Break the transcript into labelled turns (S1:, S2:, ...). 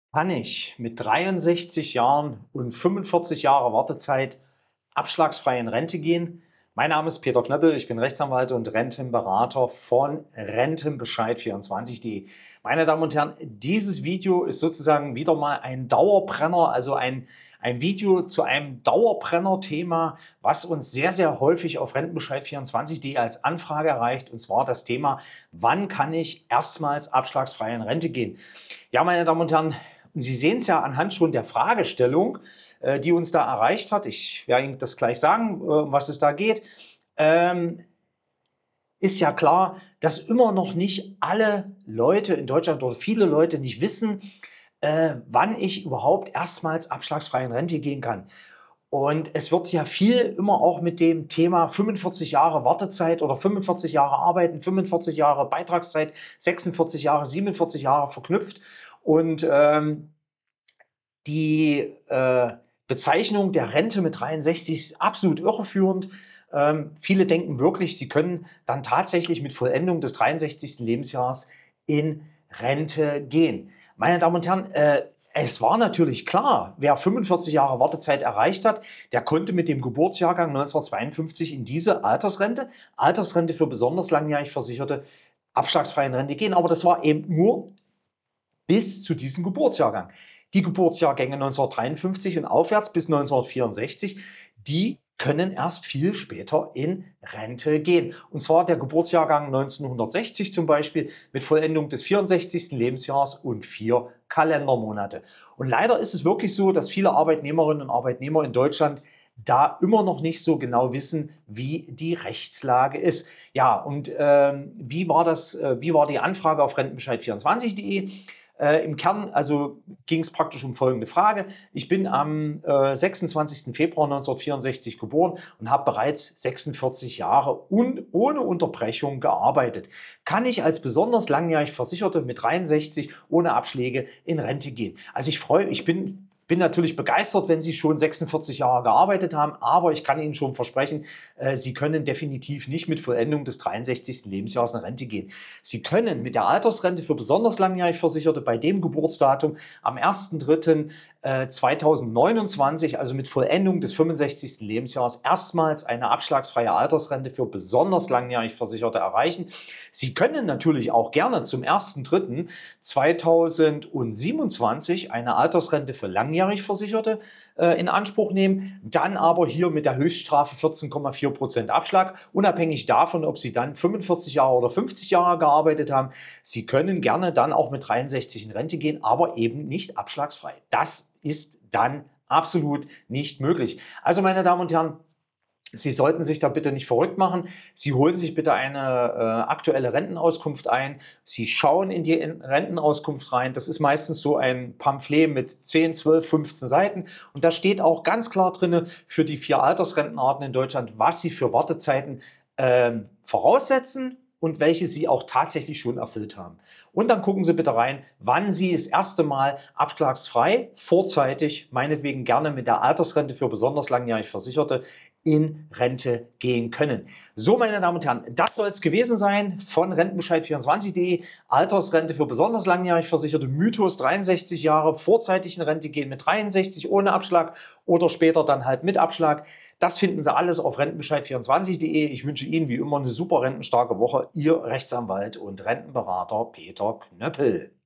S1: Kann ich mit 63 Jahren und 45 Jahre Wartezeit abschlagsfrei in Rente gehen? Mein Name ist Peter Knöppel, ich bin Rechtsanwalt und Rentenberater von Rentenbescheid24.de. Meine Damen und Herren, dieses Video ist sozusagen wieder mal ein Dauerbrenner, also ein Video zu einem Dauerbrenner-Thema, was uns sehr, sehr häufig auf Rentenbescheid24.de als Anfrage erreicht, und zwar das Thema: Wann kann ich erstmals abschlagsfrei in Rente gehen? Ja, meine Damen und Herren, Sie sehen es ja anhand schon der Fragestellung, die uns da erreicht hat. Ich werde Ihnen das gleich sagen, um was es da geht. Ähm, Ist ja klar, dass immer noch nicht alle Leute in Deutschland oder viele Leute nicht wissen, wann ich überhaupt erstmals abschlagsfrei in Rente gehen kann. Und es wird ja viel immer auch mit dem Thema 45 Jahre Wartezeit oder 45 Jahre Arbeiten, 45 Jahre Beitragszeit, 46 Jahre, 47 Jahre verknüpft. Und die Bezeichnung der Rente mit 63 ist absolut irreführend. Viele denken wirklich, sie können dann tatsächlich mit Vollendung des 63. Lebensjahres in Rente gehen. Meine Damen und Herren, es war natürlich klar, wer 45 Jahre Wartezeit erreicht hat, der konnte mit dem Geburtsjahrgang 1952 in diese Altersrente für besonders langjährig Versicherte, abschlagsfrei in Rente gehen. Aber das war eben nur bis zu diesem Geburtsjahrgang. Die Geburtsjahrgänge 1953 und aufwärts bis 1964, die können erst viel später in Rente gehen. Und zwar der Geburtsjahrgang 1960 zum Beispiel mit Vollendung des 64. Lebensjahres und 4 Kalendermonate. Und leider ist es wirklich so, dass viele Arbeitnehmerinnen und Arbeitnehmer in Deutschland da immer noch nicht so genau wissen, wie die Rechtslage ist. Ja, und wie war die Anfrage auf Rentenbescheid24.de? Im Kern also ging es praktisch um folgende Frage: Ich bin am 26. Februar 1964 geboren und habe bereits 46 Jahre ohne Unterbrechung gearbeitet. Kann ich als besonders langjährig Versicherte mit 63 ohne Abschläge in Rente gehen? Also ich bin natürlich begeistert, wenn Sie schon 46 Jahre gearbeitet haben, aber ich kann Ihnen schon versprechen, Sie können definitiv nicht mit Vollendung des 63. Lebensjahres in Rente gehen. Sie können mit der Altersrente für besonders langjährig Versicherte bei dem Geburtsdatum am 1.3.2029, also mit Vollendung des 65. Lebensjahres, erstmals eine abschlagsfreie Altersrente für besonders langjährig Versicherte erreichen. Sie können natürlich auch gerne zum 1.3.2027 eine Altersrente für langjährig Versicherte in Anspruch nehmen, dann aber hier mit der Höchststrafe 14,4% Abschlag, unabhängig davon, ob Sie dann 45 Jahre oder 50 Jahre gearbeitet haben. Sie können gerne dann auch mit 63 in Rente gehen, aber eben nicht abschlagsfrei. Das ist dann absolut nicht möglich. Also, meine Damen und Herren, Sie sollten sich da bitte nicht verrückt machen. Sie holen sich bitte eine aktuelle Rentenauskunft ein. Sie schauen in die Rentenauskunft rein. Das ist meistens so ein Pamphlet mit 10, 12, 15 Seiten. Und da steht auch ganz klar drin für die 4 Altersrentenarten in Deutschland, was Sie für Wartezeiten voraussetzen und welche Sie auch tatsächlich schon erfüllt haben. Und dann gucken Sie bitte rein, wann Sie das erste Mal abschlagsfrei, vorzeitig, meinetwegen gerne mit der Altersrente für besonders langjährig Versicherte, in Rente gehen können. So, meine Damen und Herren, das soll es gewesen sein von Rentenbescheid24.de. Altersrente für besonders langjährig Versicherte, Mythos: 63 Jahre vorzeitig in Rente gehen mit 63 ohne Abschlag oder später dann halt mit Abschlag. Das finden Sie alles auf Rentenbescheid24.de. Ich wünsche Ihnen wie immer eine super rentenstarke Woche. Ihr Rechtsanwalt und Rentenberater Peter Knöppel.